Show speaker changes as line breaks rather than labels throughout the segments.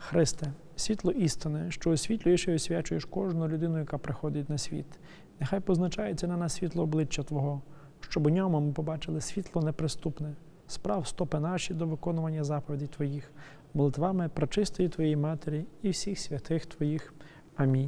Христе, світло істини, що освітлюєш і освячуєш кожну людину, яка приходить на світ. Нехай позначається на нас світло обличчя Твого, щоб у ньому ми побачили світло неприступне, справ стопи наші до виконування заповідей Твоїх, молитвами пречистої Твоєї Матері і всіх святих Твоїх. Амінь.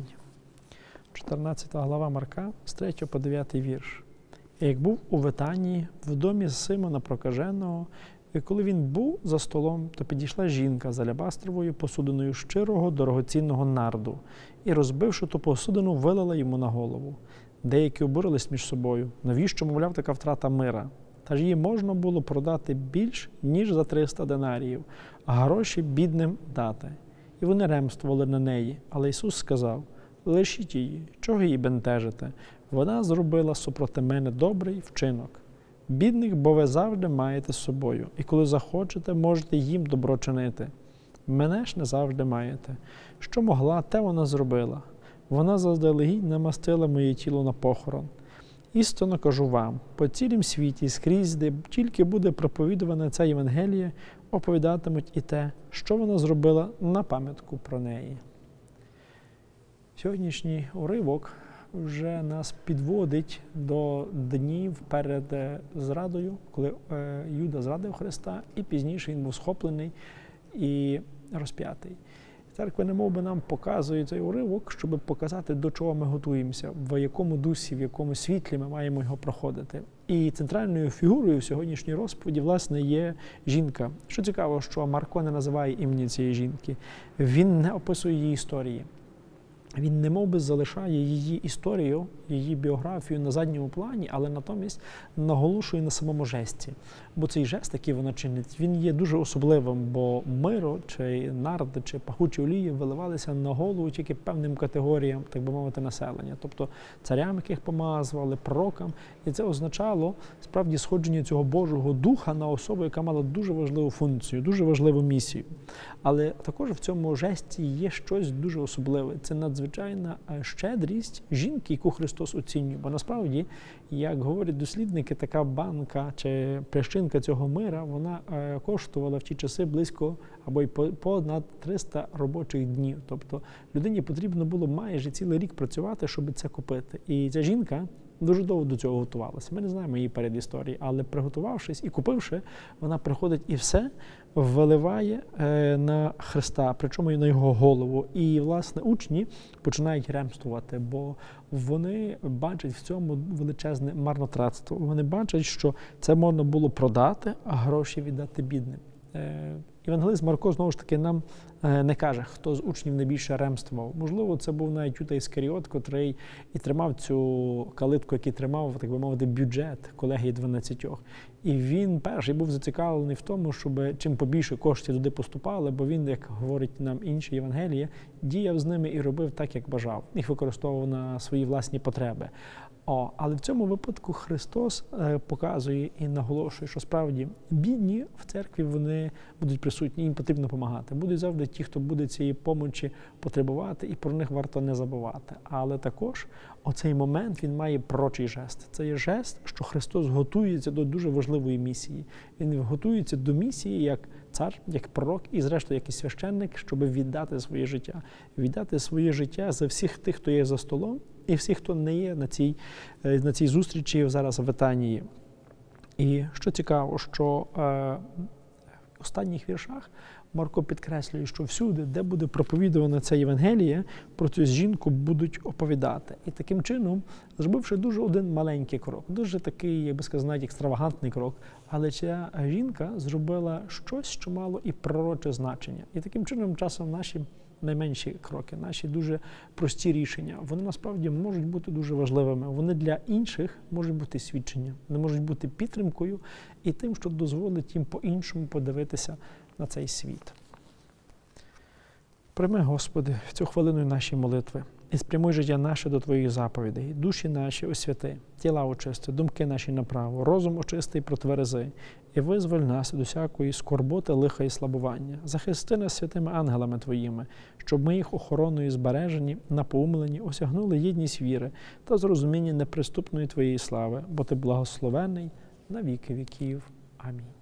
14 глава Марка, з 3 по 9 вірш. І як був у Витанії, в домі Симона Прокаженого, і коли він був за столом, то підійшла жінка з алябастровою посудиною щирого, дорогоцінного нарду, і, розбивши ту посудину, вилила йому на голову. Деякі обурились між собою, навіщо, мовляв, така втрата мира? Та ж її можна було продати більш, ніж за 300 динаріїв, а гроші бідним дати. І вони ремствували на неї, але Ісус сказав: лишіть її, чого її бентежите? Вона зробила супроти мене добрий вчинок. Бідних, бо ви завжди маєте з собою, і коли захочете, можете їм добро чинити. Мене ж не завжди маєте. Що могла, те вона зробила. Вона заздалегідь намастила моє тіло на похорон. Істинно кажу вам, по цілім світі, скрізь, де тільки буде проповідувана ця Євангелія, оповідатимуть і те, що вона зробила на пам'ятку про неї. Сьогоднішній уривок вже нас підводить до днів перед зрадою, коли Юда зрадив Христа, і пізніше він був схоплений і розп'ятий. Церква немовби нам показує цей уривок, щоб показати, до чого ми готуємося, в якому дусі, в якому світлі ми маємо його проходити. І центральною фігурою в сьогоднішній розповіді, власне, є жінка. Що цікаво, що Марко не називає імені цієї жінки. Він не описує її історії. Він немовби залишає її історію, її біографію на задньому плані, але натомість наголошує на самому жесті. Бо цей жест, який вона чинить, він є дуже особливим, бо миро, чи нард, чи пахучі олії виливалися на голову тільки певним категоріям, так би мовити, населення. Тобто царям, яких помазували, пророкам. І це означало справді сходження цього Божого Духа на особу, яка мала дуже важливу функцію, дуже важливу місію. Але також в цьому жесті є щось дуже особливе. Це надзвичайна щедрість жінки, яку Христос оцінює. Бо насправді, як говорять дослідники, така банка чи плящинка цього мира, вона коштувала в ті часи близько або й понад 300 робочих днів. Тобто людині потрібно було майже цілий рік працювати, щоб це купити. І ця жінка дуже довго до цього готувалася. Ми не знаємо її передісторії, але приготувавшись і купивши, вона приходить і все виливає на Христа, причому і на його голову. І, власне, учні починають ремствувати, бо вони бачать в цьому величезне марнотратство. Вони бачать, що це можна було продати, а гроші віддати бідним. Євангелист Марко, знову ж таки, нам не каже, хто з учнів найбільше ремствував. Можливо, це був навіть Юда Іскаріот, котрий і тримав цю калитку, який тримав, так би мовити, бюджет колегії 12. І він перший був зацікавлений в тому, щоб чим побільше коштів туди поступали, бо він, як говорить нам інші Євангелія, діяв з ними і робив так, як бажав. Їх використовував на свої власні потреби. Але в цьому випадку Христос показує і наголошує, що справді бідні в церкві вони будуть присутні, їм потрібно допомагати. Будуть завжди ті, хто буде цієї помочі потребувати, і про них варто не забувати. Але також оцей момент, він має пророчий жест. Це є жест, що Христос готується до дуже важливої місії. Він готується до місії як цар, як пророк і, зрештою, як і священник, щоб віддати своє життя. Віддати своє життя за всіх тих, хто є за столом, і всіх, хто не є на цій зустрічі зараз в Витанії. І що цікаво, що в останніх віршах Марко підкреслює, що всюди, де буде проповідувана ця Євангелія, про цю жінку будуть оповідати. І таким чином, зробивши дуже один маленький крок, дуже такий, як би сказати, навіть екстравагантний крок, але ця жінка зробила щось, що мало і пророче значення. І таким чином часом наші найменші кроки, наші дуже прості рішення, вони насправді можуть бути дуже важливими. Вони для інших можуть бути свідченням, вони можуть бути підтримкою і тим, що дозволить їм по-іншому подивитися на цей світ. Прийми, Господи, в цю хвилину наші молитви і спрямуй життя наше до Твоїх заповідей, душі наші освяти, тіла очисти, думки наші направо, розум очисти і протверези, і визволь нас від усякої скорботи, лиха і слабування. Захисти нас святими ангелами Твоїми, щоб ми їх охороною збережені, напоумлені, осягнули єдність віри та зрозуміння неприступної Твоєї слави, бо Ти благословений на віки віків. Амінь.